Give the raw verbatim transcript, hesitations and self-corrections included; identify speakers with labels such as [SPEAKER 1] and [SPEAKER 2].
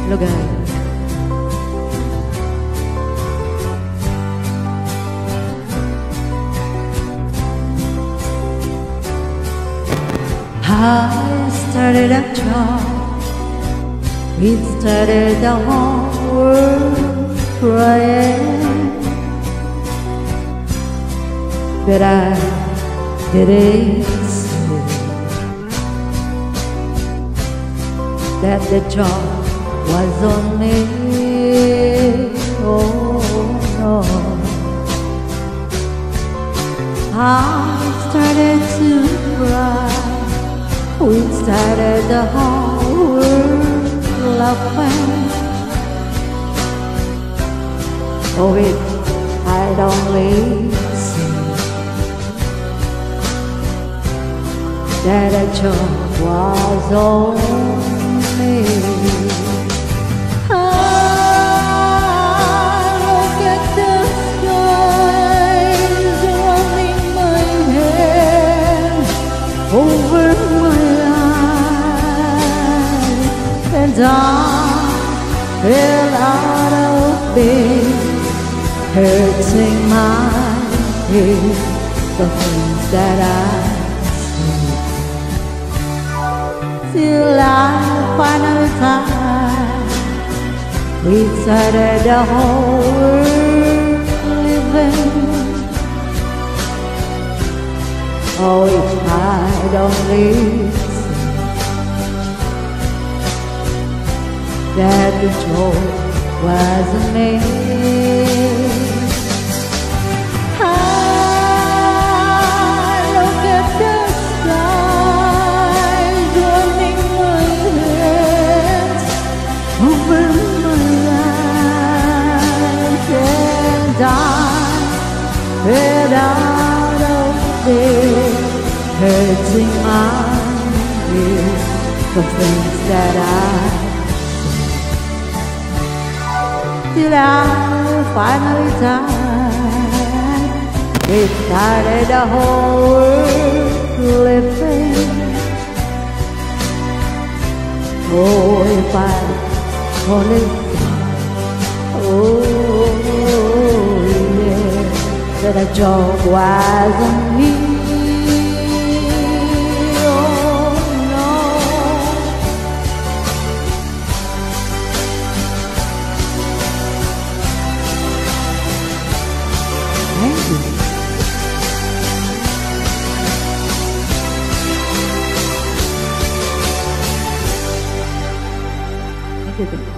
[SPEAKER 1] Look at it. I started a job, we started the whole world crying, but I didn't see that the job was on me. Oh no, I started to cry. We started the whole world laughing. Oh, if I'd only seen that a job was on me. I look at the skies running my hand over my life, and I fell out of bed, hurting my head, the things that I till I finally died. We started the whole world living. Oh, if I'd only seen that the joy wasn't me. Head out of bed, hurting my head, the things that I did. Till I finally died. We started the whole world living. Oh, if I only thought, oh, that a job wasn't me. Oh no, thank you. Thank you.